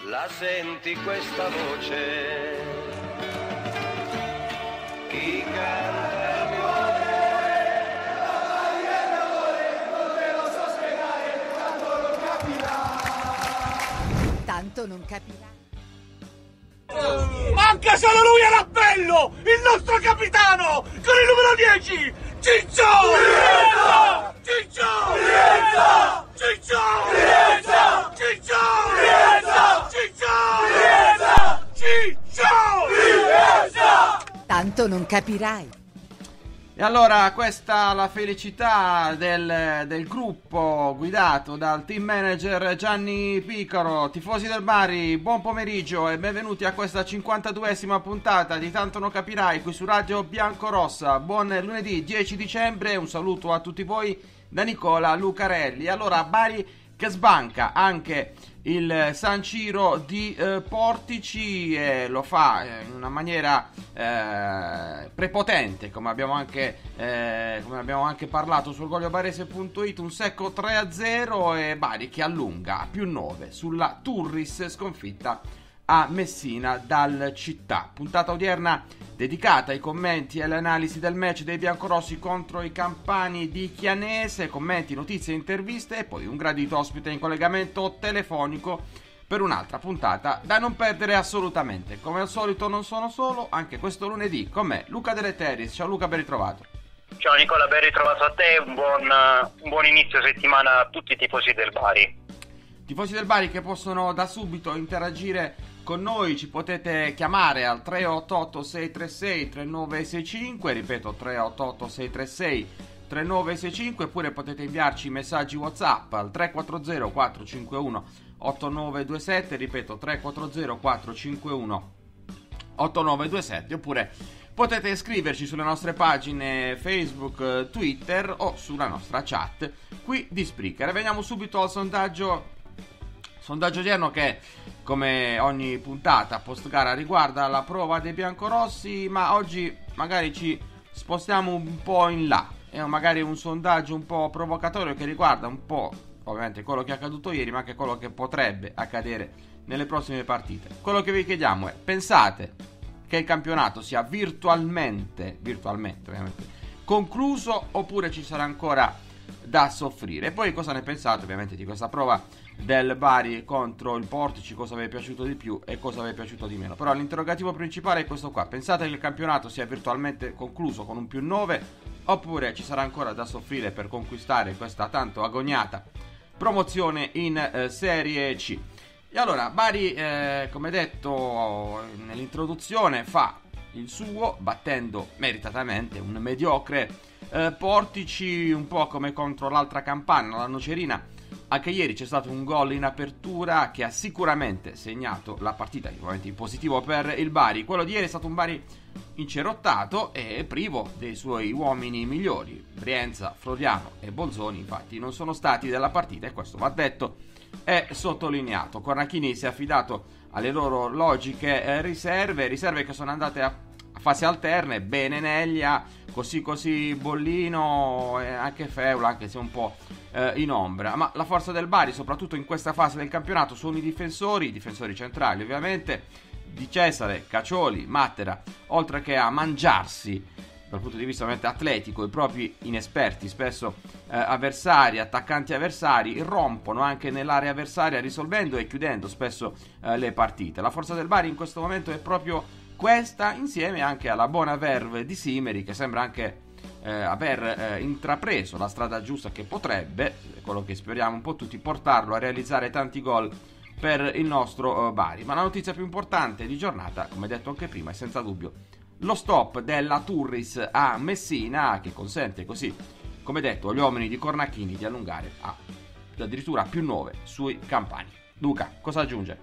La senti questa voce? Chi canta il mio tanto non capirà. Manca solo lui all'appello! Il nostro capitano! Con il numero 10! Ciccio! Rienza! Ciccio! Rienza! Ciccio! Rienza! Ciccio! Rienza! Ciccio! Rienza! Ciccio! Rienza! Tanto non capirai. E allora questa la felicità del gruppo guidato dal team manager Gianni Picaro. Tifosi del Bari, buon pomeriggio e benvenuti a questa 52esima puntata di Tanto non capirai qui su Radio Biancorossa. Buon lunedì 10 dicembre, un saluto a tutti voi da Nicola Lucarelli. Allora Bari che sbanca anche il San Siro di Portici e lo fa in una maniera prepotente, come abbiamo anche parlato sul goliobarese.it, un secco 3-0 e Bari che allunga a +9 sulla Turris sconfitta a Messina dal Città. Puntata odierna dedicata ai commenti e alle analisi del match dei biancorossi contro i campani di Chianese, commenti, notizie, interviste e poi un gradito ospite in collegamento telefonico per un'altra puntata da non perdere assolutamente. Come al solito non sono solo, anche questo lunedì con me Luca Deleteris. Ciao Luca, ben ritrovato. Ciao Nicola, ben ritrovato a te, un buon inizio settimana a tutti i tifosi del Bari. Tifosi del Bari che possono da subito interagire con noi, ci potete chiamare al 388 636 3965, ripeto 388 636 3965, oppure potete inviarci messaggi WhatsApp al 340 451 8927, ripeto 340 451 8927, oppure potete iscriverci sulle nostre pagine Facebook, Twitter o sulla nostra chat qui di Spreaker. Veniamo subito al sondaggio odierno che, come ogni puntata post gara, riguarda la prova dei biancorossi, ma oggi magari ci spostiamo un po' in là. È magari un sondaggio un po' provocatorio che riguarda un po' ovviamente quello che è accaduto ieri, ma anche quello che potrebbe accadere nelle prossime partite. Quello che vi chiediamo è: pensate che il campionato sia virtualmente ovviamente concluso, oppure ci sarà ancora da soffrire? E poi cosa ne pensate ovviamente di questa prova del Bari contro il Portici, cosa vi è piaciuto di più e cosa vi è piaciuto di meno? Però l'interrogativo principale è questo qua: pensate che il campionato sia virtualmente concluso con un +9, oppure ci sarà ancora da soffrire per conquistare questa tanto agoniata promozione in Serie C? E allora Bari, come detto nell'introduzione, fa il suo battendo meritatamente un mediocre Portici, un po' come contro l'altra campana, la Nocerina. Anche ieri c'è stato un gol in apertura che ha sicuramente segnato la partita, ovviamente in positivo per il Bari. Quello di ieri è stato un Bari incerottato e privo dei suoi uomini migliori. Brienza, Floriano e Bolzoni infatti non sono stati della partita, e questo va detto e sottolineato. Cornacchini si è affidato alle loro logiche riserve che sono andate a fasi alterne. Bene Neglia, così Bollino e anche Feula, anche se un po' in ombra. Ma la forza del Bari, soprattutto in questa fase del campionato, sono i difensori centrali ovviamente, Di Cesare, Cacioli, Mattera, oltre che a mangiarsi dal punto di vista ovviamente atletico i propri inesperti spesso attaccanti avversari, rompono anche nell'area avversaria risolvendo e chiudendo spesso le partite. La forza del Bari in questo momento è proprio questa, insieme anche alla buona verve di Simeri, che sembra anche aver intrapreso la strada giusta, che potrebbe, quello che speriamo un po' tutti, portarlo a realizzare tanti gol per il nostro Bari. Ma la notizia più importante di giornata, come detto anche prima, è senza dubbio lo stop della Turris a Messina, che consente così, come detto, agli uomini di Cornacchini di allungare addirittura +9 sui campani. Luca, cosa aggiunge?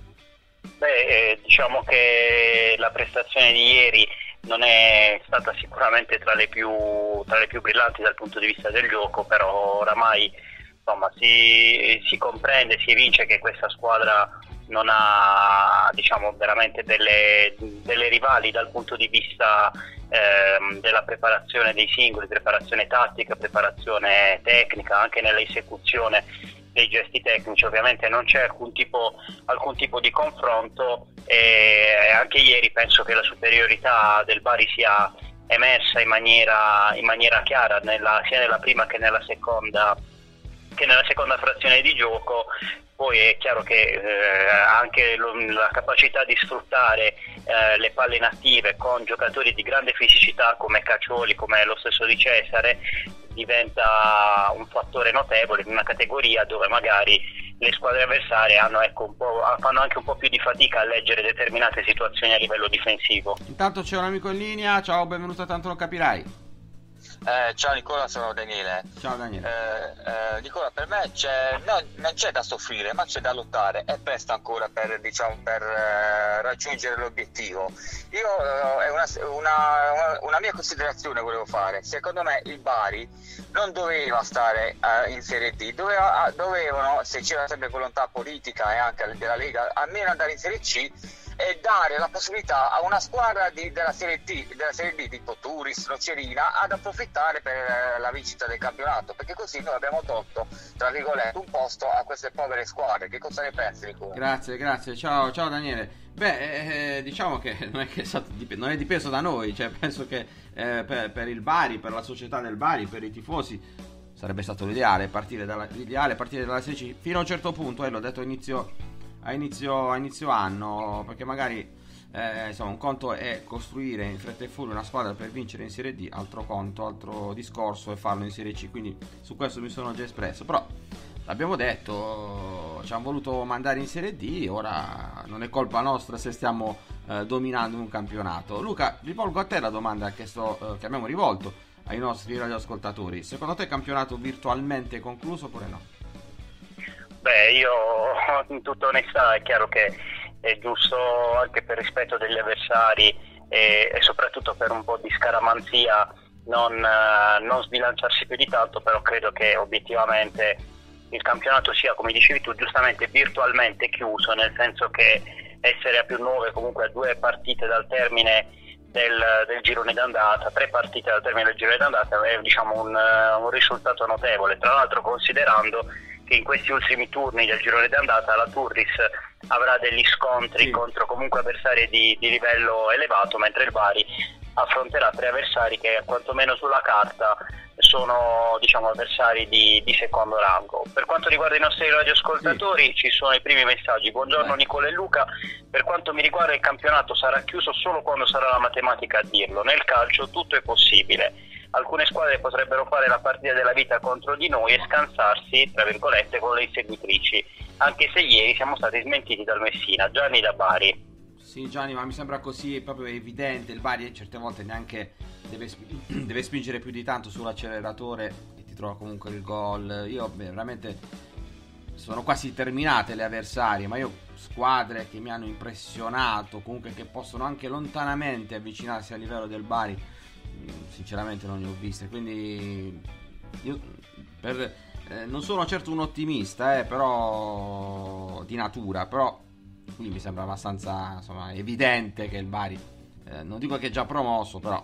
Diciamo che la prestazione di ieri non è stata sicuramente tra le più brillanti dal punto di vista del gioco, però oramai insomma si comprende, si evince che questa squadra non ha, diciamo, veramente delle rivali dal punto di vista della preparazione dei singoli, preparazione tattica, preparazione tecnica, anche nell'esecuzione dei gesti tecnici, ovviamente non c'è alcun tipo di confronto, e anche ieri penso che la superiorità del Bari sia emersa in maniera chiara sia nella prima che nella seconda frazione di gioco. Poi è chiaro che anche la capacità di sfruttare le palle inattive con giocatori di grande fisicità come Caccioli, come lo stesso Di Cesare, diventa un fattore notevole in una categoria dove magari le squadre avversarie fanno anche un po' più di fatica a leggere determinate situazioni a livello difensivo. Intanto c'è un amico in linea, ciao, benvenuto a Tanto Lo Capirai. Ciao Nicola, sono Daniele. Ciao Daniele. Nicola, per me non c'è da soffrire, ma c'è da lottare. È presto ancora per raggiungere l'obiettivo. Io è una mia considerazione volevo fare. Secondo me il Bari non doveva stare in Serie D, dovevano, se c'era sempre volontà politica e anche della Lega, almeno andare in Serie C e dare la possibilità a una squadra della Serie D tipo Turris, Nocerina, ad approfittare per la vincita del campionato, perché così noi abbiamo tolto, tra virgolette, un posto a queste povere squadre. Che cosa ne pensi, Nicola? Grazie, ciao Daniele. Diciamo che non è dipeso da noi, cioè penso che per il Bari, per la società del Bari, per i tifosi sarebbe stato l'ideale partire dalla Serie C fino a un certo punto, l'ho detto a inizio anno, perché magari un conto è costruire in fretta e furia una squadra per vincere in Serie D, altro discorso è farlo in Serie C, quindi su questo mi sono già espresso. Però l'abbiamo detto, ci hanno voluto mandare in Serie D, ora non è colpa nostra se stiamo dominando un campionato. Luca, rivolgo a te la domanda che abbiamo rivolto ai nostri radioascoltatori: secondo te è campionato virtualmente concluso oppure no? Io in tutta onestà è chiaro che è giusto, anche per rispetto degli avversari e soprattutto per un po' di scaramanzia, non sbilanciarsi più di tanto, però credo che obiettivamente il campionato sia, come dicevi tu, giustamente virtualmente chiuso, nel senso che essere a più 9, comunque a 2 partite dal termine del girone d'andata, 3 partite dal termine del girone d'andata, è un risultato notevole, tra l'altro considerando che in questi ultimi turni del girone d'andata la Turris avrà degli scontri contro comunque avversari di livello elevato, mentre il Bari affronterà 3 avversari che quantomeno sulla carta sono avversari di secondo rango. Per quanto riguarda i nostri radioascoltatori, ci sono i primi messaggi. Buongiorno Nicola e Luca, per quanto mi riguarda il campionato sarà chiuso solo quando sarà la matematica a dirlo. Nel calcio tutto è possibile. Alcune squadre potrebbero fare la partita della vita contro di noi e scansarsi, tra virgolette, con le inseguitrici, anche se ieri siamo stati smentiti dal Messina. Gianni da Bari. Sì Gianni, ma mi sembra così proprio evidente. Il Bari certe volte neanche deve spingere più di tanto sull'acceleratore e ti trova comunque il gol. Io veramente sono quasi terminate le avversarie, ma io squadre che mi hanno impressionato, comunque che possono anche lontanamente avvicinarsi al livello del Bari, sinceramente non ne ho viste. Quindi io non sono certo un ottimista, però di natura, però qui mi sembra abbastanza evidente che il Bari, non dico che è già promosso, però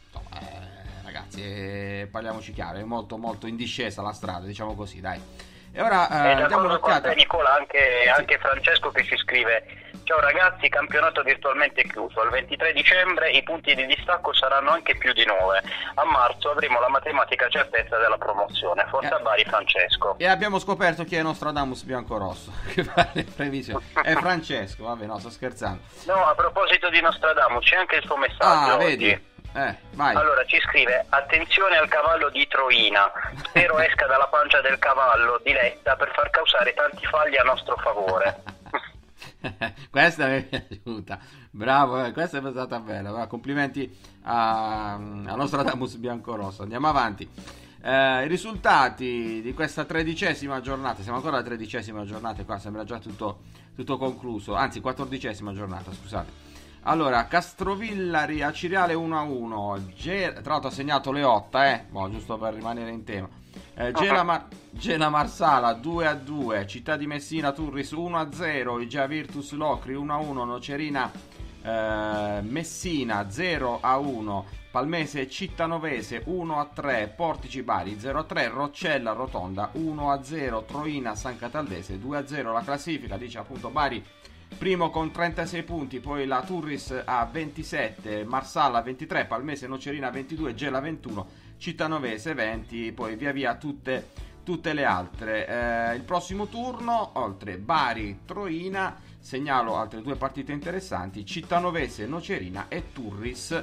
ragazzi, parliamoci chiaro, è molto molto in discesa la strada, diciamo così, dai. E ora diamo un'occhiata. Nicola, anche Francesco che ci scrive: ciao ragazzi, campionato virtualmente chiuso, al 23 dicembre i punti di distacco saranno anche più di 9, a marzo avremo la matematica certezza della promozione. Forza Bari, Francesco. E abbiamo scoperto chi è Nostradamus biancorosso che fa le previsioni, è Francesco. Vabbè, no, sto scherzando. No, a proposito di Nostradamus c'è anche il suo messaggio oggi. Vedi? Vai. Allora ci scrive: attenzione al cavallo di Troina, spero esca dalla pancia del cavallo di Letta per far causare tanti falli a nostro favore. Questa mi è piaciuta, bravo, questa è stata bella, complimenti a Nostradamus biancorosso. Andiamo avanti. I risultati di questa 13ª giornata, siamo ancora alla 13ª giornata, qua sembra già tutto concluso, anzi 14ª giornata, scusate. Allora, Castrovillari a Ciriale 1-1, tra l'altro ha segnato Leotta, giusto per rimanere in tema. Gela Marsala 2-2, Città di Messina Turris 1-0, Igia Virtus Locri 1-1, Nocerina Messina 0-1, Palmese Cittanovese 1-3, Portici Bari 0-3, Roccella Rotonda 1-0, Troina San Cataldese 2-0. La classifica dice appunto Bari primo con 36 punti, poi la Turris a 27, Marsala 23, Palmese Nocerina 22, Gela 21, Cittanovese 20, poi via via tutte le altre. Il prossimo turno, oltre Bari Troina, segnalo altre due partite interessanti: Cittanovese Nocerina e Turris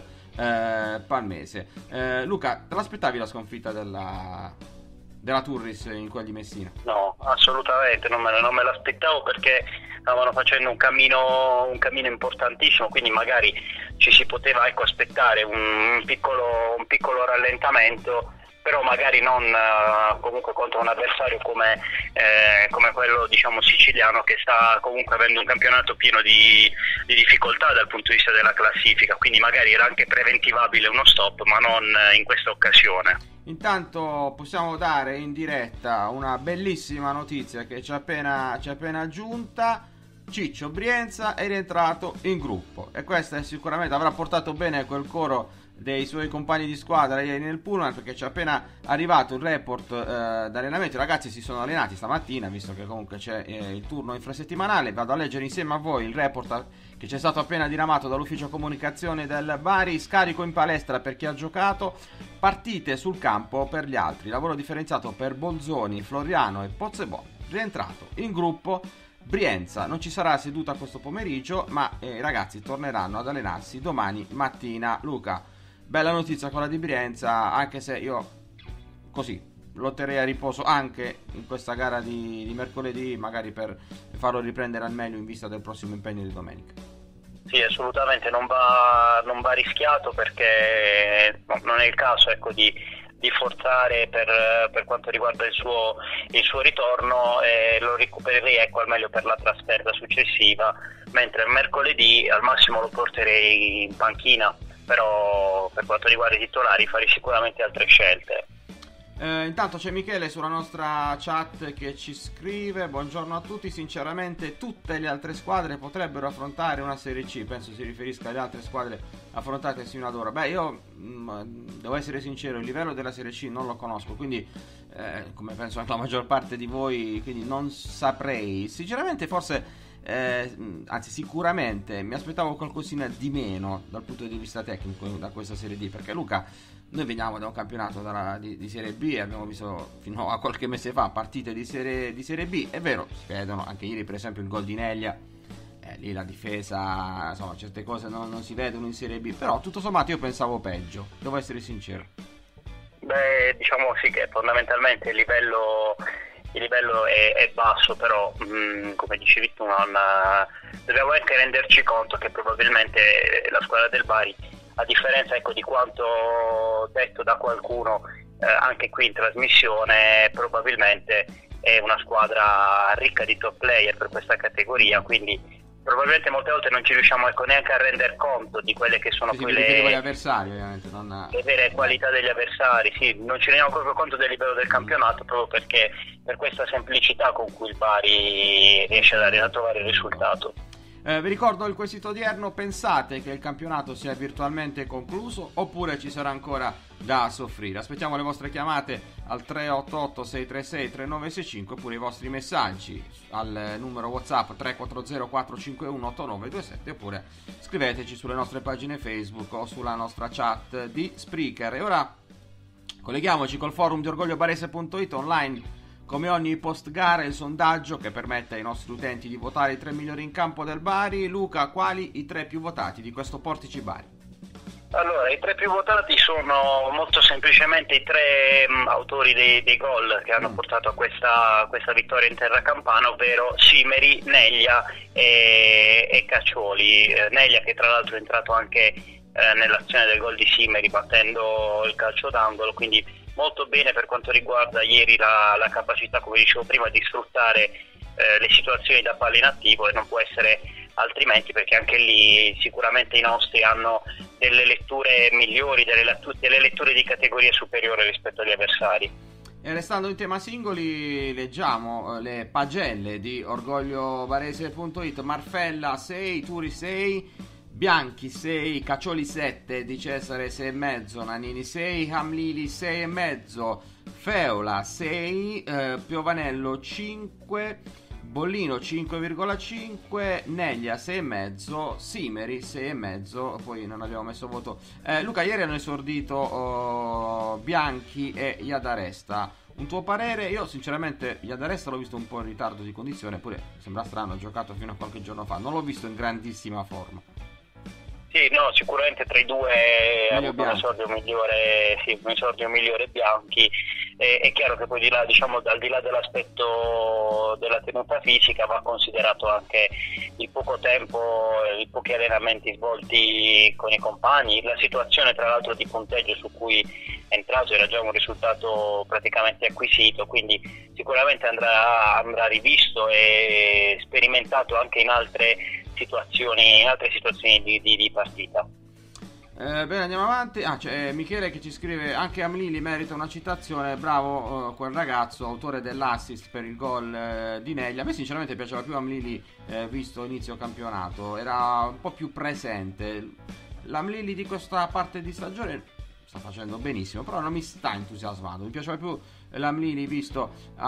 Palmese. Luca, te l'aspettavi la sconfitta della Turris in quel di Messina? No, assolutamente non me l'aspettavo, perché stavano facendo un cammino importantissimo, quindi magari ci si poteva aspettare un piccolo rallentamento, però magari non comunque contro un avversario come quello, diciamo, siciliano, che sta comunque avendo un campionato pieno di difficoltà dal punto di vista della classifica, quindi magari era anche preventivabile uno stop, ma non in questa occasione. Intanto possiamo dare in diretta una bellissima notizia che ci è appena giunta. Ciccio Brienza è rientrato in gruppo, e questa sicuramente avrà portato bene quel coro dei suoi compagni di squadra ieri nel pullman, perché ci è appena arrivato il report d'allenamento. I ragazzi si sono allenati stamattina, visto che comunque c'è il turno infrasettimanale. Vado a leggere insieme a voi il report che ci è stato appena diramato dall'ufficio comunicazione del Bari. Scarico in palestra per chi ha giocato, partite sul campo per gli altri, lavoro differenziato per Bolzoni, Floriano e Pozzebon. Rientrato in gruppo Brienza. Non ci sarà seduta questo pomeriggio, ma i ragazzi torneranno ad allenarsi domani mattina. Luca, bella notizia quella di Brienza, anche se io così lotterei a riposo anche in questa gara di mercoledì, magari per farlo riprendere al meglio in vista del prossimo impegno di domenica. Sì, assolutamente non va rischiato, perché non è il caso, ecco, di forzare per quanto riguarda il suo ritorno, e lo recupererei, ecco, al meglio per la trasferta successiva, mentre mercoledì al massimo lo porterei in panchina, però per quanto riguarda i titolari farei sicuramente altre scelte. Intanto c'è Michele sulla nostra chat che ci scrive: buongiorno a tutti, sinceramente tutte le altre squadre potrebbero affrontare una Serie C. Penso si riferisca alle altre squadre affrontate sino ad ora. Beh, io devo essere sincero, il livello della Serie C non lo conosco, quindi come penso anche la maggior parte di voi, quindi non saprei. Sinceramente forse anzi sicuramente mi aspettavo qualcosina di meno dal punto di vista tecnico da questa Serie D, perché Luca, noi veniamo da un campionato di Serie B e abbiamo visto fino a qualche mese fa partite di Serie B. È vero, si vedono anche ieri per esempio il gol di Neglia, lì la difesa, insomma certe cose non si vedono in Serie B, però tutto sommato io pensavo peggio, devo essere sincero. Beh, diciamo sì che fondamentalmente il livello è basso, però come dicevi tu dobbiamo anche renderci conto che probabilmente la squadra del Bari, a differenza, ecco, di quanto detto da qualcuno anche qui in trasmissione, probabilmente è una squadra ricca di top player per questa categoria, quindi probabilmente molte volte non ci riusciamo, ecco, neanche a rendere conto di quelle che sono Sì, le avversari, ovviamente, le vere qualità degli avversari. Sì, non ci rendiamo proprio conto del livello del campionato, proprio perché per questa semplicità con cui il Bari riesce a trovare il risultato. Vi ricordo il quesito odierno: pensate che il campionato sia virtualmente concluso oppure ci sarà ancora da soffrire? Aspettiamo le vostre chiamate al 388 636 3965 oppure i vostri messaggi al numero WhatsApp 340 451 8927, oppure scriveteci sulle nostre pagine Facebook o sulla nostra chat di Spreaker. E ora colleghiamoci col forum di orgogliobarese.it online. Come ogni post gara il sondaggio che permette ai nostri utenti di votare i 3 migliori in campo del Bari. Luca, quali i 3 più votati di questo Portici Bari? Allora, i 3 più votati sono molto semplicemente i 3 autori dei gol che hanno portato a questa vittoria in terra campana, ovvero Simeri, Neglia e Caccioli. Neglia, che tra l'altro è entrato anche nell'azione del gol di Simeri battendo il calcio d'angolo, quindi molto bene per quanto riguarda ieri la capacità, come dicevo prima, di sfruttare le situazioni da palla in attivo, e non può essere altrimenti, perché anche lì sicuramente i nostri hanno delle letture migliori, delle letture di categoria superiore rispetto agli avversari. E restando in tema singoli, leggiamo le pagelle di orgogliobarese.it. Marfella 6, Turi 6, Bianchi 6, Caccioli 7, Di Cesare 6,5, Nannini 6, Hamlili 6,5, Feola 6, Piovanello 5, Bollino 5,5, Neglia 6,5, Simeri 6,5, poi non abbiamo messo voto. Luca, ieri hanno esordito Bianchi e Iadaresta. Un tuo parere? Io sinceramente Iadaresta l'ho visto un po' in ritardo di condizione, pure sembra strano, ha giocato fino a qualche giorno fa, non l'ho visto in grandissima forma. Sì, no, sicuramente tra i due ha avuto un esordio migliore Bianchi. È chiaro che poi di là, diciamo, al di là dell'aspetto della tenuta fisica, va considerato anche il poco tempo, i pochi allenamenti svolti con i compagni, la situazione tra l'altro di punteggio su cui è entrato era già un risultato praticamente acquisito, quindi sicuramente andrà rivisto e sperimentato anche in altre situazioni di partita. Bene, andiamo avanti. C'è Michele che ci scrive: anche Amlili merita una citazione, bravo quel ragazzo, autore dell'assist per il gol di Neglia. A me sinceramente piaceva più Amlili visto inizio campionato, era un po' più presente. L'Amlili di questa parte di stagione sta facendo benissimo, però non mi sta entusiasmando. Mi piaceva più l'Amlili visto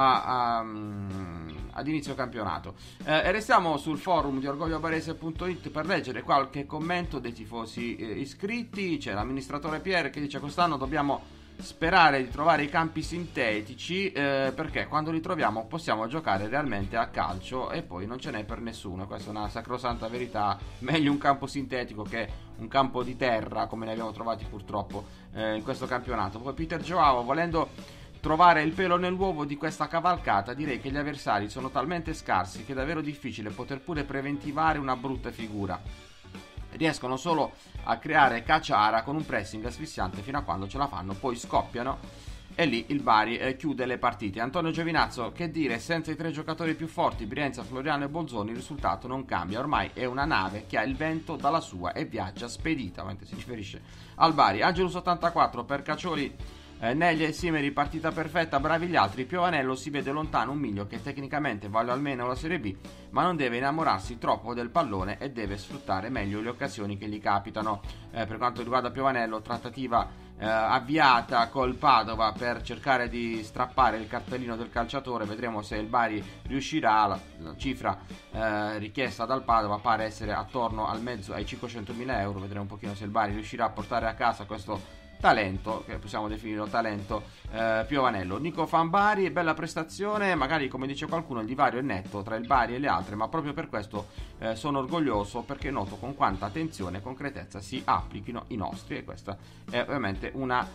ad inizio campionato. E restiamo sul forum di orgogliobarese.it per leggere qualche commento dei tifosi iscritti. C'è l'amministratore Pierre che dice: quest'anno dobbiamo sperare di trovare i campi sintetici, perché quando li troviamo possiamo giocare realmente a calcio, e poi non ce n'è per nessuno. Questa è una sacrosanta verità. Meglio un campo sintetico che un campo di terra, come ne abbiamo trovati purtroppo in questo campionato. Poi Peter Joao, volendo trovare il pelo nell'uovo di questa cavalcata, direi che gli avversari sono talmente scarsi che è davvero difficile poter pure preventivare una brutta figura. Riescono solo a creare cacciara con un pressing asfissiante fino a quando ce la fanno, poi scoppiano e lì il Bari chiude le partite. Antonio Giovinazzo, che dire, senza i tre giocatori più forti, Brienza, Floriano e Bolzoni, il risultato non cambia, ormai è una nave che ha il vento dalla sua e viaggia spedita, mentre si riferisce al Bari. Angelus 84 per Caccioli, Neglia e Simeri, partita perfetta, bravi gli altri. Piovanello si vede lontano un miglio che tecnicamente vale almeno la Serie B, ma non deve innamorarsi troppo del pallone e deve sfruttare meglio le occasioni che gli capitano. Per quanto riguarda Piovanello, trattativa avviata col Padova per cercare di strappare il cartellino del calciatore. Vedremo se il Bari riuscirà. La cifra richiesta dal Padova pare essere attorno ai 500.000 euro. Vedremo un pochino se il Bari riuscirà a portare a casa questo talento, che possiamo definirlo talento, Piovanello. Nico fan Bari, bella prestazione, magari come dice qualcuno il divario è netto tra il Bari e le altre, ma proprio per questo sono orgoglioso, perché noto con quanta attenzione e concretezza si applichino i nostri, e questa è ovviamente una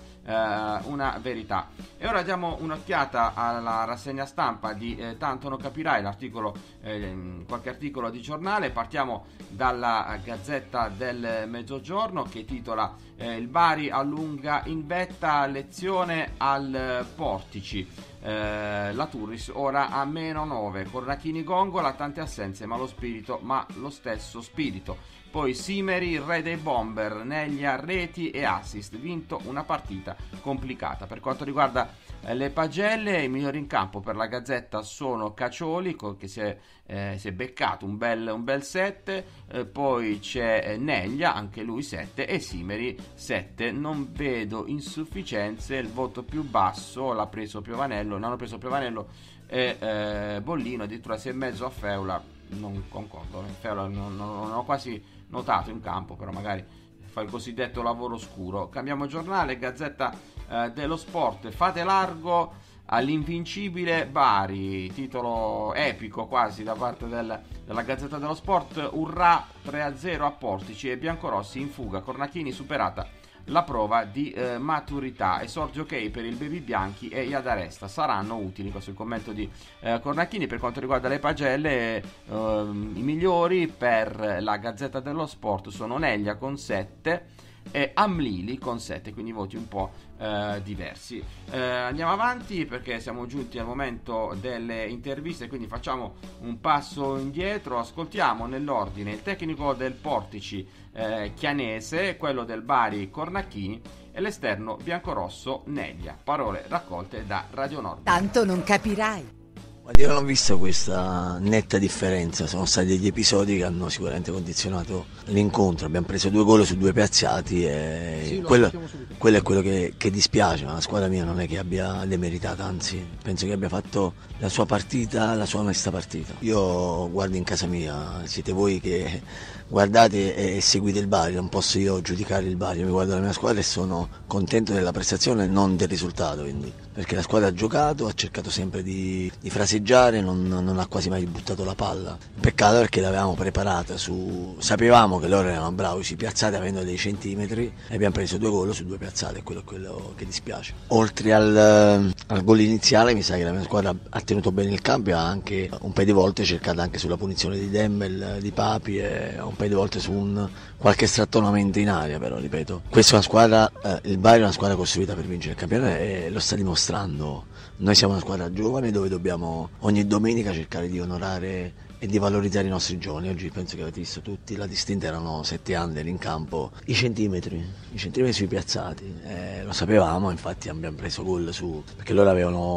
verità. E ora diamo un'occhiata alla rassegna stampa di Tanto non capirai, l'articolo, qualche articolo di giornale. Partiamo dalla Gazzetta del Mezzogiorno, che titola il Bari allunga in vetta, lezione al Portici. La Turris ora a -9, Cornachini Gongola, tante assenze ma lo stesso spirito. Poi Simeri, il re dei bomber, Neglia, reti e assist, vinto una partita complicata. Per quanto riguarda le pagelle, i migliori in campo per la Gazzetta sono Caccioli, che si è beccato un bel 7, poi c'è Neglia, anche lui 7, e Simeri 7. Non vedo insufficienze, il voto più basso l'ha preso Piovanello, non hanno preso Piovanello e Bollino, addirittura 6,5 a Feola. Non concordo, Feola non ho quasi notato in campo, però magari fa il cosiddetto lavoro scuro. Cambiamo giornale, Gazzetta dello Sport, fate largo all'invincibile Bari, titolo epico quasi da parte della Gazzetta dello Sport. Urrà, 3-0 a Portici e biancorossi in fuga, Cornachini superata la prova di maturità, esordio ok per il Baby Bianchi e Iadaresta saranno utili. Questo è il commento di Cornachini. Per quanto riguarda le pagelle, i migliori per la Gazzetta dello Sport sono Neglia con 7 e Amlili con 7, quindi voti un po' diversi. Andiamo avanti perché siamo giunti al momento delle interviste, quindi facciamo un passo indietro. Ascoltiamo nell'ordine il tecnico del Portici Chianese, quello del Bari Cornachini e l'esterno biancorosso Neglia. Parole raccolte da Radio Nord. Tanto non capirai. Ma io non ho visto questa netta differenza, sono stati degli episodi che hanno sicuramente condizionato l'incontro, abbiamo preso 2 gol su 2 piazzati e Sì, quello è quello che dispiace, ma la squadra mia non è che abbia demeritato, anzi penso che abbia fatto la sua partita, la sua onesta partita. Io guardo in casa mia, siete voi che guardate e seguite il Bari, non posso io giudicare il Bari, mi guardo la mia squadra e sono contento della prestazione e non del risultato, quindi, perché la squadra ha giocato, ha cercato sempre di fraseggiare, non ha quasi mai buttato la palla. Peccato perché l'avevamo preparata, sapevamo che loro erano bravi sui piazzati avendo dei centimetri e abbiamo preso 2 gol su 2 piazzate, è quello che dispiace. Oltre al gol iniziale mi sa che la mia squadra ha tenuto bene il campo e ha anche un paio di volte cercato anche sulla punizione di Demmel, di Papi e un paio di volte su qualche strattonamento in aria, però ripeto, questa è una squadra, il Bari è una squadra costruita per vincere il campionato e lo sta dimostrando. Noi siamo una squadra giovane dove dobbiamo ogni domenica cercare di onorare e di valorizzare i nostri giovani. Oggi penso che avete visto tutti, la distinta erano 7 under in campo, i centimetri sui piazzati, lo sapevamo, infatti abbiamo preso gol perché loro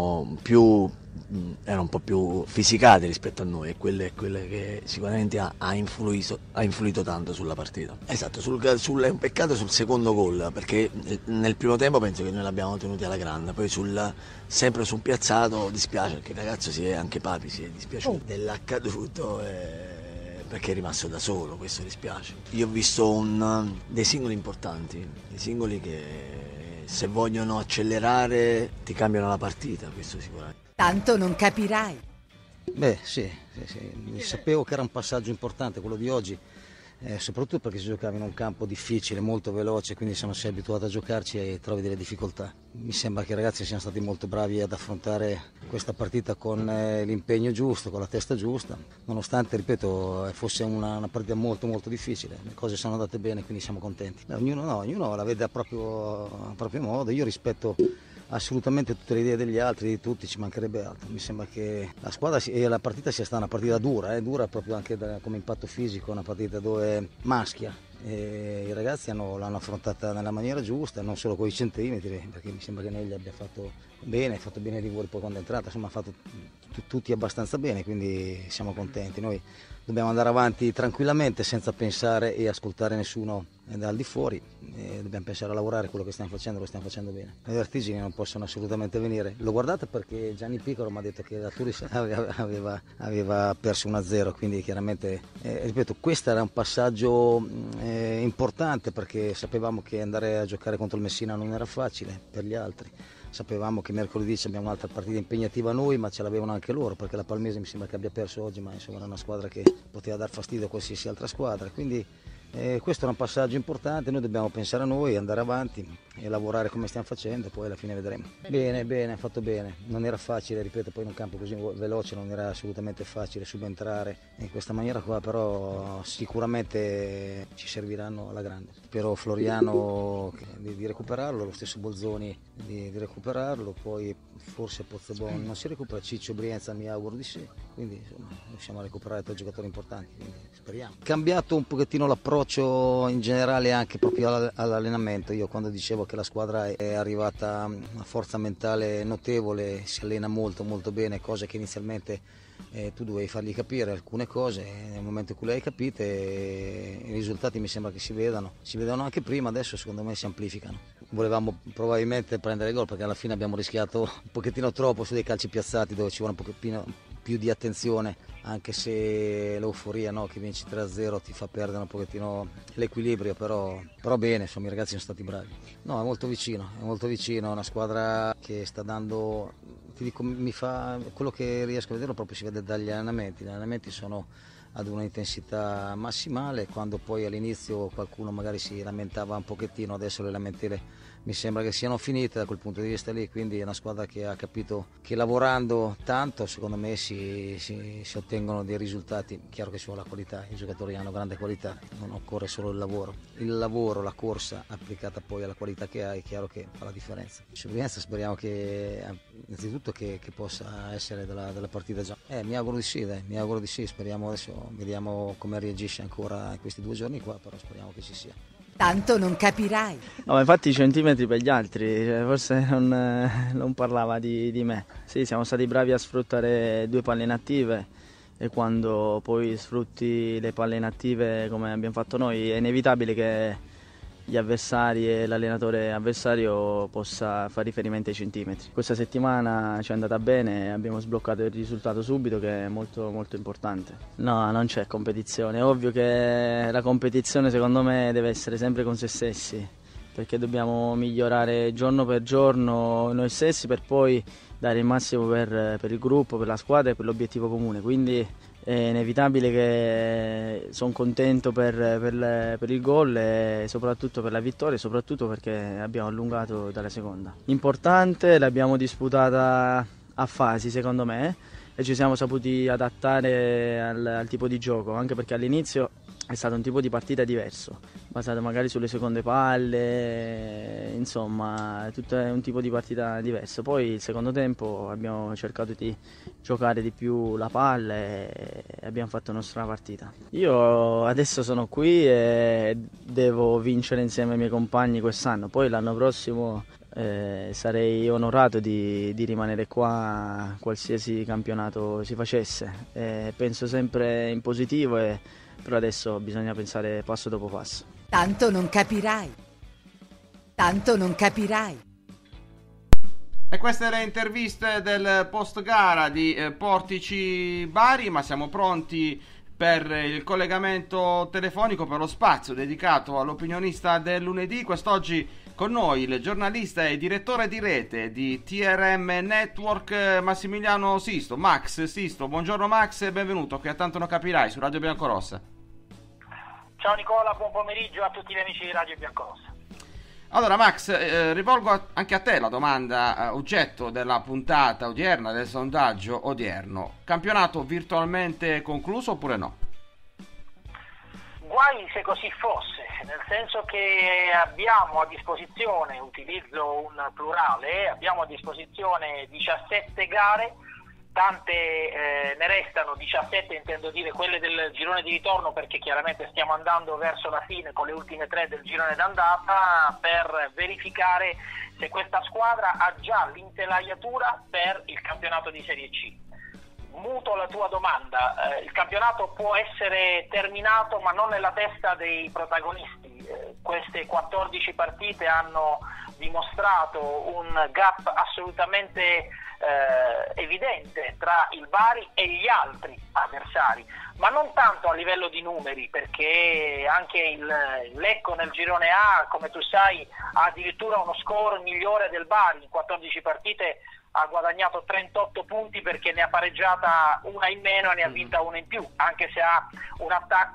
erano un po' più fisicati rispetto a noi e quelle che sicuramente ha influito tanto sulla partita. Esatto, è un peccato sul secondo gol, perché nel primo tempo penso che noi l'abbiamo tenuti alla grande, poi sempre su un piazzato dispiace perché il ragazzo anche Papi si è dispiaciuto dell'accaduto perché è rimasto da solo, questo dispiace. Io ho visto dei singoli importanti, dei singoli che se vogliono accelerare ti cambiano la partita, questo sicuramente. Tanto non capirai. Beh, sì. Sapevo che era un passaggio importante quello di oggi, soprattutto perché si giocava in un campo difficile, molto veloce, quindi se non sei abituato a giocarci e trovi delle difficoltà. Mi sembra che i ragazzi siano stati molto bravi ad affrontare questa partita con l'impegno giusto, con la testa giusta, nonostante, ripeto, fosse una partita molto molto difficile. Le cose sono andate bene, quindi siamo contenti. Ognuno la vede a proprio modo. Io rispetto assolutamente tutte le idee degli altri, di tutti, ci mancherebbe altro. Mi sembra che la squadra e la partita sia stata una partita dura proprio anche come impatto fisico, una partita dove maschia. E i ragazzi l'hanno affrontata nella maniera giusta, non solo con i centimetri, perché mi sembra che Negli abbia fatto bene i rigori poi quando è entrata, insomma ha fatto tutti abbastanza bene, quindi siamo contenti. Noi dobbiamo andare avanti tranquillamente senza pensare e ascoltare nessuno dal di fuori, dobbiamo pensare a lavorare, quello che stiamo facendo lo stiamo facendo bene. Le vertigini non possono assolutamente venire. L'ho guardata perché Gianni Piccolo mi ha detto che la Turis aveva perso 1-0, quindi chiaramente, ripeto, questo era un passaggio importante perché sapevamo che andare a giocare contro il Messina non era facile per gli altri. Sapevamo che mercoledì abbiamo un'altra partita impegnativa noi, ma ce l'avevano anche loro, perché la Palmese mi sembra che abbia perso oggi, ma insomma era una squadra che poteva dar fastidio a qualsiasi altra squadra. Quindi questo era un passaggio importante, noi dobbiamo pensare a noi, andare avanti e lavorare come stiamo facendo, poi alla fine vedremo. Bene, ha fatto bene, non era facile, ripeto, poi in un campo così veloce non era assolutamente facile subentrare in questa maniera qua, però sicuramente ci serviranno alla grande. Spero Floriano di recuperarlo, lo stesso Bolzoni di recuperarlo, poi forse Pozzebon non si recupera, Ciccio Brienza mi auguro di sì, quindi insomma riusciamo a recuperare 3 giocatori importanti, quindi speriamo. Cambiato un pochettino l'approccio in generale anche proprio all'allenamento. Io quando dicevo che la squadra è arrivata a una forza mentale notevole, si allena molto bene, cose che inizialmente tu dovevi fargli capire alcune cose, nel momento in cui le hai capite i risultati mi sembra che si vedano anche prima, adesso secondo me si amplificano. Volevamo probabilmente prendere gol perché alla fine abbiamo rischiato un pochettino troppo su dei calci piazzati dove ci vuole un pochettino più di attenzione, anche se l'euforia, no, che vinci 3-0 ti fa perdere un pochettino l'equilibrio, però bene, insomma i ragazzi sono stati bravi. No, è molto vicino, è una squadra che sta dando, ti dico, mi fa quello che riesco a vedere proprio si vede dagli allenamenti. Gli allenamenti sono ad una intensità massimale, quando poi all'inizio qualcuno magari si lamentava un pochettino, adesso le lamentele mi sembra che siano finite da quel punto di vista lì, quindi è una squadra che ha capito che lavorando tanto secondo me si ottengono dei risultati. Chiaro che ci vuole la qualità, i giocatori hanno grande qualità, non occorre solo il lavoro, la corsa applicata poi alla qualità che hai, è chiaro che fa la differenza. Speriamo che innanzitutto che possa essere della partita già. Mi auguro di sì, speriamo, adesso vediamo come reagisce ancora in questi 2 giorni qua, però speriamo che ci sia. Tanto non capirai. No, ma infatti i centimetri per gli altri, cioè, forse non parlava di me. Sì, siamo stati bravi a sfruttare 2 palle inattive e quando poi sfrutti le palle inattive come abbiamo fatto noi è inevitabile che gli avversari e l'allenatore avversario possa fare riferimento ai centimetri. Questa settimana ci è andata bene, abbiamo sbloccato il risultato subito che è molto molto importante. No, non c'è competizione, è ovvio che la competizione secondo me deve essere sempre con se stessi, perché dobbiamo migliorare giorno per giorno noi stessi per poi dare il massimo per il gruppo, per la squadra e per l'obiettivo comune. Quindi è inevitabile che sono contento per il gol e soprattutto per la vittoria, soprattutto perché abbiamo allungato dalla seconda. Importante, l'abbiamo disputata a fasi secondo me e ci siamo saputi adattare al tipo di gioco, anche perché all'inizio è stato un tipo di partita diverso, basato magari sulle seconde palle, insomma, tutto è un tipo di partita diverso. Poi il secondo tempo abbiamo cercato di giocare di più la palla e abbiamo fatto la nostra partita. Io adesso sono qui e devo vincere insieme ai miei compagni quest'anno, poi l'anno prossimo sarei onorato di rimanere qua qualsiasi campionato si facesse. Penso sempre in positivo però adesso bisogna pensare passo dopo passo. Tanto non capirai. Tanto non capirai. E queste le interviste del post gara di Portici Bari, ma siamo pronti per il collegamento telefonico, per lo spazio dedicato all'opinionista del lunedì. Quest'oggi con noi il giornalista e direttore di rete di TRM Network Massimiliano Sisto, Max Sisto. Buongiorno Max e benvenuto qui a Tanto non capirai su Radio Biancorossa. Ciao Nicola, buon pomeriggio a tutti gli amici di Radio Biancorossa. Allora Max, rivolgo anche a te la domanda oggetto della puntata odierna, del sondaggio odierno. Campionato virtualmente concluso oppure no? Guai se così fosse, nel senso che abbiamo a disposizione, utilizzo un plurale, abbiamo a disposizione 17 gare, tante ne restano, 17 intendo dire quelle del girone di ritorno, perché chiaramente stiamo andando verso la fine con le ultime 3 del girone d'andata, per verificare se questa squadra ha già l'intelaiatura per il campionato di Serie C. Muto la tua domanda, il campionato può essere terminato ma non nella testa dei protagonisti. Queste 14 partite hanno dimostrato un gap assolutamente evidente tra il Bari e gli altri avversari, ma non tanto a livello di numeri, perché anche il Lecco nel girone A, come tu sai, ha addirittura uno score migliore del Bari. In 14 partite ha guadagnato 38 punti perché ne ha pareggiata una in meno e ne ha vinta una in più, anche se ha un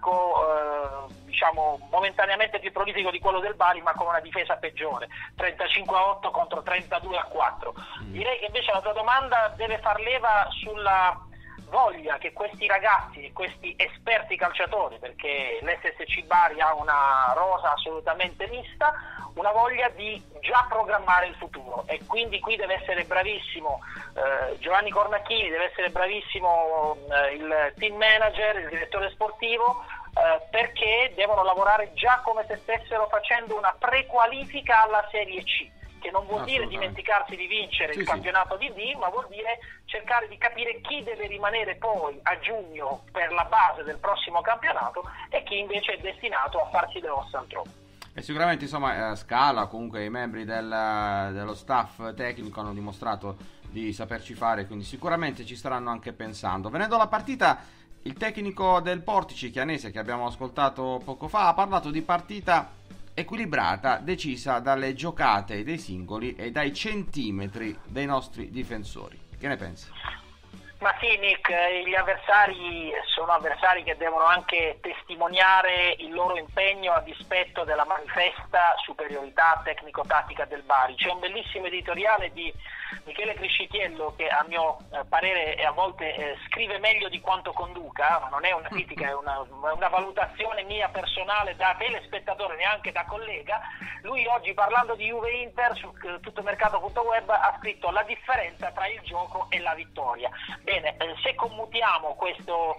attacco diciamo momentaneamente più prolifico di quello del Bari, ma con una difesa peggiore, 35-8 contro 32-4. Direi che invece la tua domanda deve far leva sulla voglia che questi ragazzi, questi esperti calciatori, perché l'SSC Bari ha una rosa assolutamente mista, una voglia di già programmare il futuro, e quindi qui deve essere bravissimo Giovanni Cornacchini, deve essere bravissimo il team manager, il direttore sportivo, perché devono lavorare già come se stessero facendo una prequalifica alla Serie C, che non vuol dire dimenticarsi di vincere il campionato di D, ma vuol dire cercare di capire chi deve rimanere poi a giugno per la base del prossimo campionato e chi invece è destinato a farsi le ossa altrove. E sicuramente insomma Scala, comunque i membri dello staff tecnico hanno dimostrato di saperci fare, quindi sicuramente ci staranno anche pensando. Venendo alla partita, il tecnico del Portici Chianese che abbiamo ascoltato poco fa ha parlato di partita equilibrata, decisa dalle giocate dei singoli e dai centimetri dei nostri difensori. Che ne pensi? Ma sì Nick, gli avversari sono avversari che devono anche testimoniare il loro impegno a dispetto della manifesta superiorità tecnico-tattica del Bari. C'è un bellissimo editoriale di Michele Criscitiello, che a mio parere a volte scrive meglio di quanto conduca, ma non è una critica, è una valutazione mia personale da telespettatore, neanche da collega. Lui oggi, parlando di Juve Inter su tuttomercato.web, ha scritto: la differenza tra il gioco e la vittoria. Bene, se commutiamo questo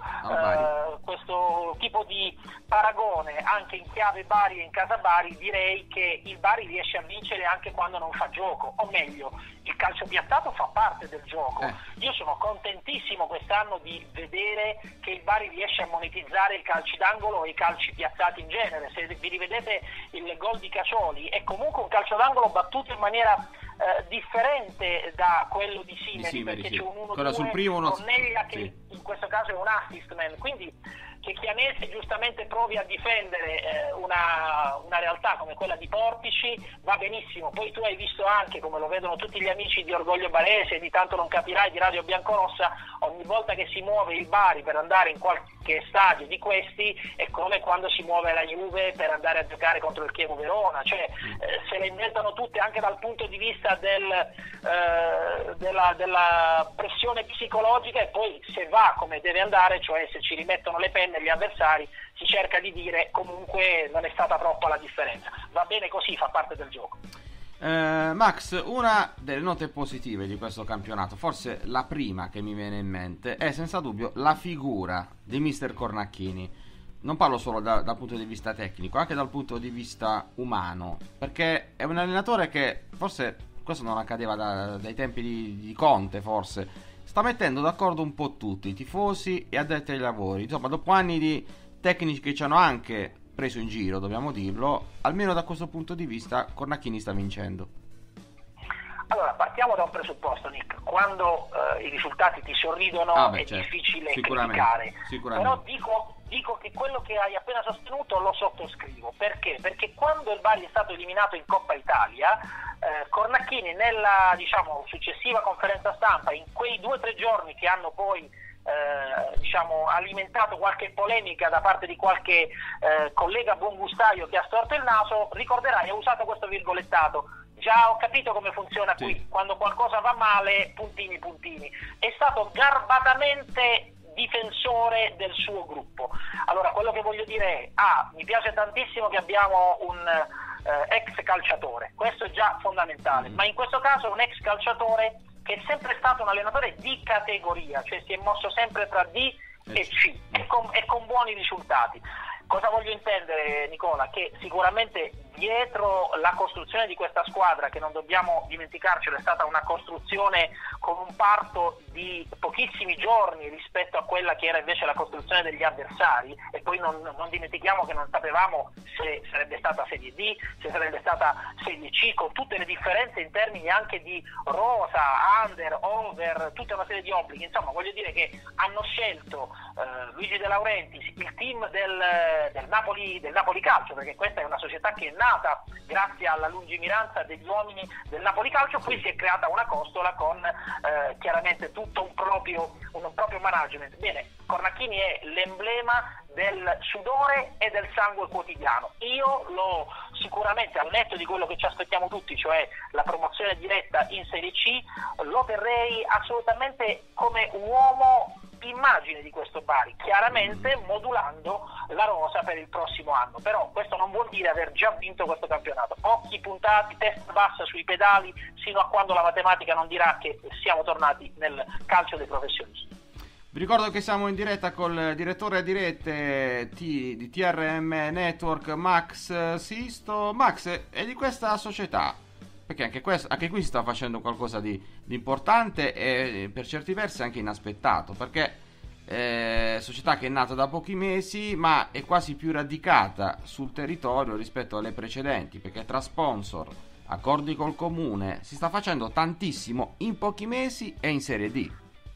tipo di paragone anche in chiave Bari e in casa Bari, direi che il Bari riesce a vincere anche quando non fa gioco, o meglio, il calcio piazzato fa parte del gioco. Io sono contentissimo quest'anno di vedere che il Bari riesce a monetizzare i calci d'angolo e i calci piazzati in genere. Se vi rivedete il gol di Cascioli, è comunque un calcio d'angolo battuto in maniera differente da quello di Sineri, perché sì. c'è un 1-2 sul primo con Neglia che in questo caso è un assist man, quindi che Chianese giustamente provi a difendere una realtà come quella di Portici va benissimo. Poi tu hai visto anche, come lo vedono tutti gli amici di Orgoglio Barese e di Tanto Non Capirai di Radio Biancorossa, ogni volta che si muove il Bari per andare in qualche stadio di questi è come quando si muove la Juve per andare a giocare contro il Chievo Verona, cioè se le inventano tutte anche dal punto di vista della pressione psicologica, e poi se va come deve andare, cioè se ci rimettono le penne gli avversari, si cerca di dire comunque non è stata troppa la differenza, va bene così, fa parte del gioco. Max, una delle note positive di questo campionato, forse la prima che mi viene in mente, è senza dubbio la figura di mister Cornacchini. Non parlo solo dal punto di vista tecnico, anche dal punto di vista umano, perché è un allenatore che, forse questo non accadeva dai tempi di Conte, forse sta mettendo d'accordo un po' tutti, i tifosi e addetti ai lavori. Insomma, dopo anni di tecnici che ci hanno anche preso in giro, dobbiamo dirlo, almeno da questo punto di vista Cornacchini sta vincendo. Allora, partiamo da un presupposto, Nick: quando i risultati ti sorridono è difficile criticare. Però dico che quello che hai appena sostenuto lo sottoscrivo. Perché? Perché quando il Bari è stato eliminato in Coppa Italia, Cornacchini nella successiva conferenza stampa, in quei 2 o 3 giorni che hanno poi alimentato qualche polemica da parte di qualche collega buongustaio che ha storto il naso, ricorderai, ha usato questo virgolettato: già ho capito come funziona qui, quando qualcosa va male, puntini. È stato garbatamente difensore del suo gruppo. Allora, quello che voglio dire è: mi piace tantissimo che abbiamo un ex calciatore, questo è già fondamentale, ma in questo caso un ex calciatore che è sempre stato un allenatore di categoria, cioè si è mosso sempre tra D e C e con buoni risultati. Cosa voglio intendere, Nicola? Che sicuramente dietro la costruzione di questa squadra, che non dobbiamo dimenticarcelo, è stata una costruzione con un parto di pochissimi giorni rispetto a quella che era invece la costruzione degli avversari, e poi non dimentichiamo che non sapevamo se sarebbe stata Serie D, se sarebbe stata Serie C, con tutte le differenze in termini anche di rosa, under, over, tutta una serie di obblighi. Insomma, voglio dire che hanno scelto Luigi De Laurentiis, il team del Napoli Calcio, perché questa è una società che è nata grazie alla lungimiranza degli uomini del Napoli Calcio. Qui si è creata una costola con chiaramente tutto un proprio management. Bene, Cornacchini è l'emblema del sudore e del sangue quotidiano. Io sicuramente, al netto di quello che ci aspettiamo tutti, cioè la promozione diretta in Serie C, lo terrei assolutamente come uomo immagine di questo Bari, chiaramente modulando la rosa per il prossimo anno. Però questo non vuol dire aver già vinto questo campionato. Occhi puntati, testa bassa sui pedali, sino a quando la matematica non dirà che siamo tornati nel calcio dei professionisti. Vi ricordo che siamo in diretta col direttore a dirette di TRM Network, Max Sisto. Max, è di questa società, perché anche qui si sta facendo qualcosa di importante e per certi versi anche inaspettato, perché società che è nata da pochi mesi ma è quasi più radicata sul territorio rispetto alle precedenti, perché tra sponsor, accordi col comune, si sta facendo tantissimo in pochi mesi e in Serie D.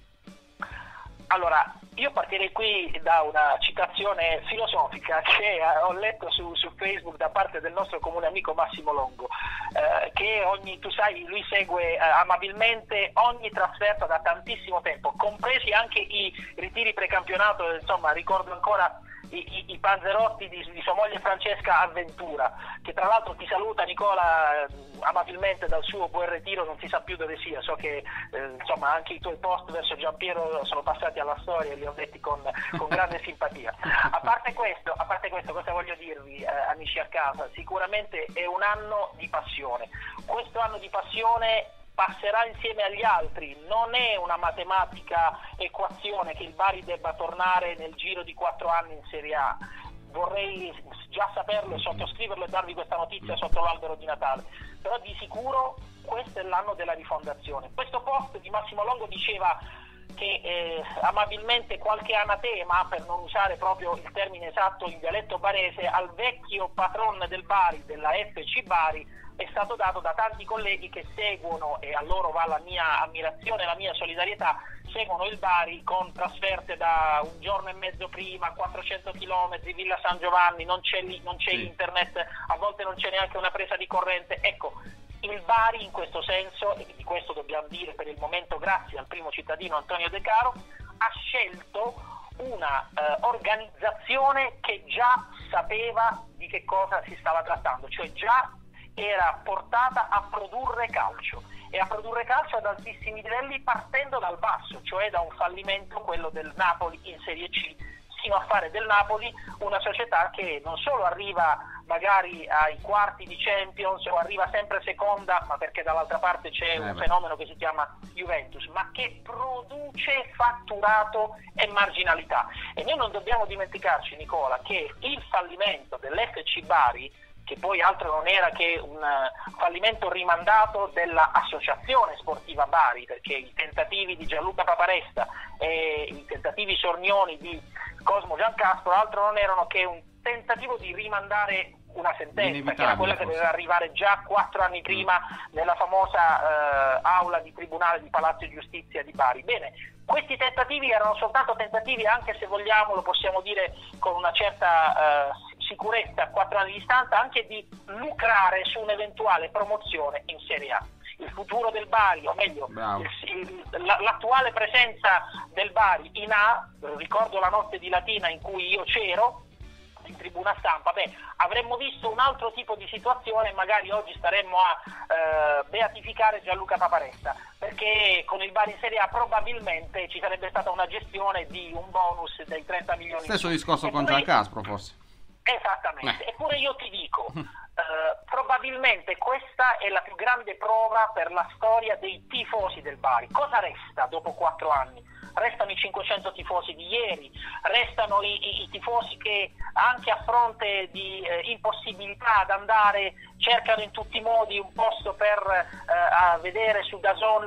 Allora, io partirei qui da una citazione filosofica che ho letto su Facebook da parte del nostro comune amico Massimo Longo, che tu sai, lui segue amabilmente ogni trasferta da tantissimo tempo, compresi anche i ritiri precampionato. Insomma, ricordo ancora i panzerotti di sua moglie Francesca Avventura, che tra l'altro ti saluta Nicola amabilmente dal suo buon ritiro, non si sa più dove sia, so che insomma anche i tuoi post verso Giampiero sono passati alla storia e li ho detti con grande simpatia. A parte questo, cosa voglio dirvi, amici a casa? Sicuramente è un anno di passione. Questo anno di passione passerà insieme agli altri, non è una matematica equazione che il Bari debba tornare nel giro di 4 anni in Serie A. Vorrei già saperlo e sottoscriverlo e darvi questa notizia sotto l'albero di Natale, però di sicuro questo è l'anno della rifondazione. Questo post di Massimo Longo diceva che amabilmente qualche anatema, per non usare proprio il termine esatto in dialetto barese, al vecchio patron del Bari, della FC Bari, è stato dato da tanti colleghi che seguono, e a loro va la mia ammirazione e la mia solidarietà, seguono il Bari con trasferte da un giorno e mezzo prima, 400 km, Villa San Giovanni, non c'è internet, a volte non c'è neanche una presa di corrente. Ecco, il Bari in questo senso, e di questo dobbiamo dire per il momento grazie al primo cittadino Antonio De Caro, ha scelto una organizzazione che già sapeva di che cosa si stava trattando, cioè già era portata a produrre calcio, e a produrre calcio ad altissimi livelli partendo dal basso, cioè da un fallimento, quello del Napoli in Serie C, sino a fare del Napoli una società che non solo arriva magari ai quarti di Champions o arriva sempre seconda, ma perché dall'altra parte c'è un fenomeno che si chiama Juventus, ma che produce fatturato e marginalità. E noi non dobbiamo dimenticarci, Nicola, che il fallimento dell'FC Bari, che poi altro non era che un fallimento rimandato dell'Associazione Sportiva Bari, perché i tentativi di Gianluca Paparesta e i tentativi sornioni di Cosmo Giancastro altro non erano che un tentativo di rimandare una sentenza, che era quella che doveva arrivare già 4 anni prima nella famosa aula di tribunale di Palazzo di Giustizia di Bari. Bene, questi tentativi erano soltanto tentativi, anche se vogliamo, lo possiamo dire con una certa sicurezza a 4 anni di distanza, anche di lucrare su un'eventuale promozione in Serie A. Il futuro del Bari, o meglio l'attuale presenza del Bari in A, ricordo la notte di Latina in cui io c'ero in tribuna stampa, avremmo visto un altro tipo di situazione e magari oggi staremmo a beatificare Gianluca Paparesta, perché con il Bari in Serie A probabilmente ci sarebbe stata una gestione di un bonus dei 30 milioni. Stesso discorso con Giancaspro forse. Esattamente, eppure io ti dico, probabilmente questa è la più grande prova per la storia dei tifosi del Bari. Cosa resta dopo 4 anni? Restano i 500 tifosi di ieri, restano i tifosi che anche a fronte di impossibilità ad andare cercano in tutti i modi un posto per vedere su DAZN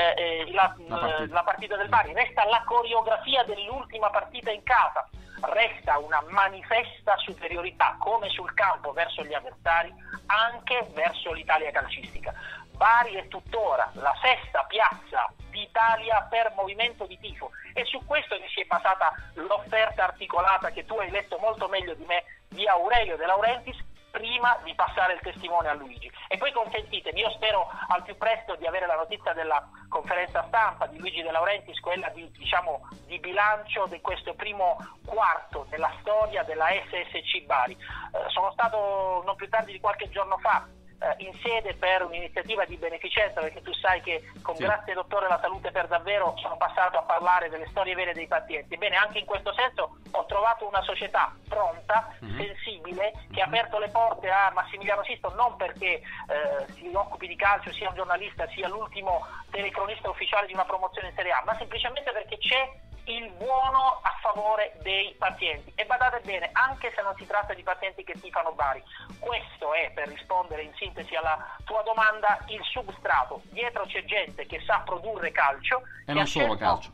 la partita del Bari, resta la coreografia dell'ultima partita in casa, resta una manifesta superiorità come sul campo verso gli avversari, anche verso l'Italia calcistica. Bari è tuttora la 6ª piazza d'Italia per movimento di tifo, e su questo che si è basata l'offerta articolata che tu hai letto molto meglio di me di Aurelio De Laurentiis prima di passare il testimone a Luigi. E poi consentitemi, io spero al più presto di avere la notizia della conferenza stampa di Luigi De Laurentiis, quella di bilancio di questo primo quarto della storia della SSC Bari. Sono stato non più tardi di qualche giorno fa in sede per un'iniziativa di beneficenza, perché tu sai che con Grazie Dottore alla Salute per Davvero sono passato a parlare delle storie vere dei pazienti. Bene, anche in questo senso ho trovato una società pronta, sensibile, che ha aperto le porte a Massimiliano Sisto, non perché si occupi di calcio, sia un giornalista, sia l'ultimo telecronista ufficiale di una promozione in Serie A, ma semplicemente perché c'è il buono a favore dei pazienti. E badate bene, anche se non si tratta di pazienti che tifano Bari, questo è, per rispondere in sintesi alla tua domanda, il substrato. Dietro c'è gente che sa produrre calcio e non solo calcio,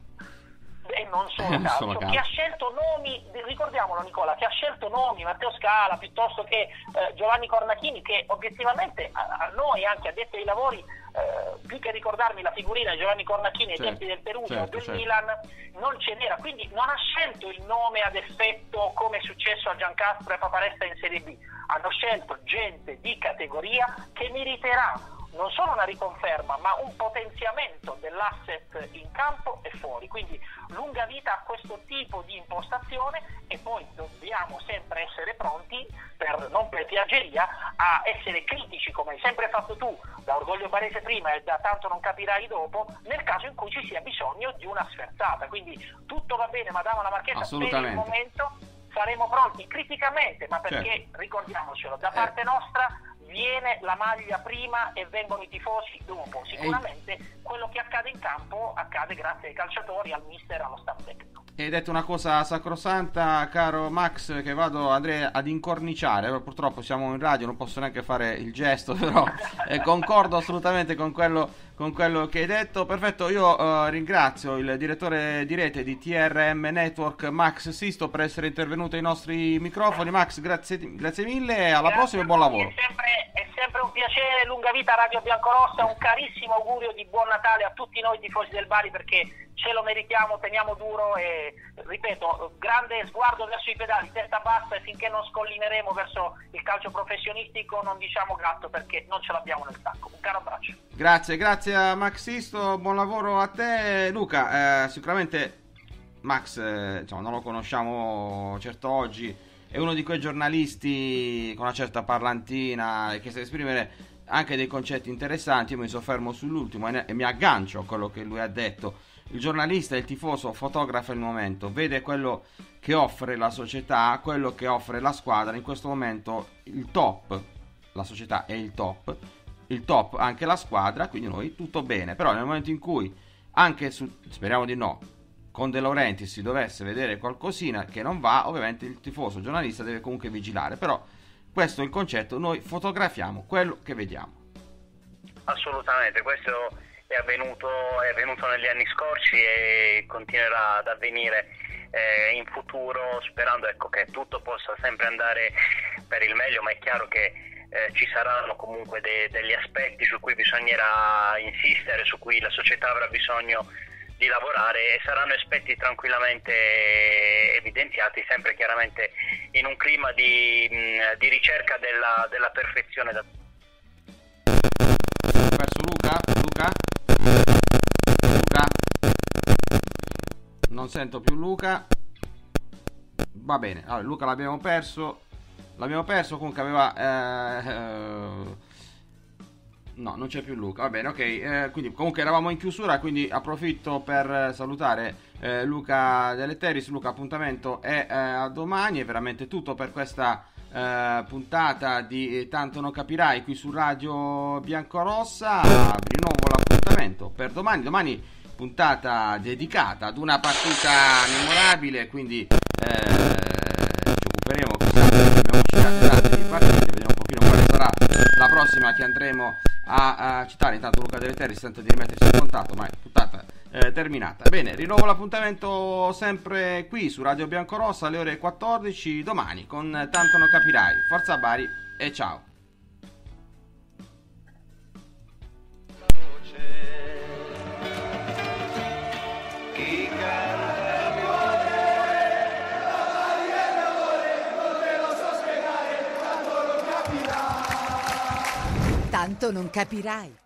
che ha scelto nomi, ricordiamolo Nicola, che ha scelto nomi, Matteo Scala piuttosto che Giovanni Cornachini, che obiettivamente a noi, anche addetti ai lavori, più che ricordarmi la figurina di Giovanni Cornachini ai tempi del Perugia o del Milan, non ce n'era, quindi non ha scelto il nome ad effetto come è successo a Giancastro e Paparesta in Serie B, hanno scelto gente di categoria che meriterà non solo una riconferma ma un potenziamento dell'asset in campo e fuori, quindi lunga vita a questo tipo di impostazione, e poi dobbiamo sempre essere pronti, non per piaggeria, a essere critici come hai sempre fatto tu, da Orgoglio Barese prima e da Tanto non capirai dopo, nel caso in cui ci sia bisogno di una sferzata. Quindi tutto va bene, Madama la Marchesa, per il momento saremo pronti criticamente, ma perché, ricordiamocelo, da parte nostra viene la maglia prima e vengono i tifosi dopo. Sicuramente quello che accade in campo accade grazie ai calciatori, al mister, allo staff tecnico. Hai detto una cosa sacrosanta, caro Max, che andrei ad incorniciare. Purtroppo siamo in radio, non posso neanche fare il gesto, però concordo assolutamente con quello che hai detto. Perfetto, io ringrazio il direttore di rete di TRM Network, Max Sisto, per essere intervenuto ai nostri microfoni. Max, grazie mille, alla prossima e buon lavoro. È sempre un piacere, lunga vita Radio Biancorossa, un carissimo augurio di buon Natale a tutti noi tifosi del Bari, perché ce lo meritiamo, teniamo duro e, ripeto, grande sguardo verso i pedali, testa bassa, e finché non scollineremo verso il calcio professionistico non diciamo gatto, perché non ce l'abbiamo nel sacco. Un caro abbraccio. Grazie a Max Sisto, buon lavoro a te. Luca, sicuramente Max non lo conosciamo certo oggi, è uno di quei giornalisti con una certa parlantina che sa esprimere anche dei concetti interessanti. Io mi soffermo sull'ultimo e mi aggancio a quello che lui ha detto. Il giornalista, il tifoso, fotografa il momento, vede quello che offre la società, quello che offre la squadra. In questo momento il top, la società è il top anche la squadra, quindi noi tutto bene. Però nel momento in cui anche speriamo di no, con De Laurentiis si dovesse vedere qualcosina che non va, ovviamente il tifoso, il giornalista deve comunque vigilare. Però questo è il concetto, noi fotografiamo quello che vediamo. Assolutamente, questo è avvenuto negli anni scorsi e continuerà ad avvenire in futuro, sperando che tutto possa sempre andare per il meglio, ma è chiaro che ci saranno comunque degli aspetti su cui bisognerà insistere, su cui la società avrà bisogno di lavorare, e saranno aspetti tranquillamente evidenziati, sempre chiaramente in un clima di ricerca della perfezione. Ho perso Luca? Non sento più Luca. Va bene, allora Luca l'abbiamo perso, comunque aveva no, non c'è più Luca, va bene, ok. Quindi comunque eravamo in chiusura, quindi approfitto per salutare Luca Deletteris. Luca, appuntamento è a domani. È veramente tutto per questa puntata di Tanto non capirai qui su Radio Biancorossa. Vi rinnovo l'appuntamento per domani puntata dedicata ad una partita memorabile, quindi ci occuperemo, abbiamo citato tante di partite, vediamo un pochino quale sarà la prossima che andremo a citare. Intanto Luca Deletteris tenta di rimettersi in contatto, ma è puntata terminata. Bene, rinnovo l'appuntamento sempre qui su Radio Biancorossa alle ore 14 domani con Tanto non capirai. Forza Bari e ciao. Tanto non capirai.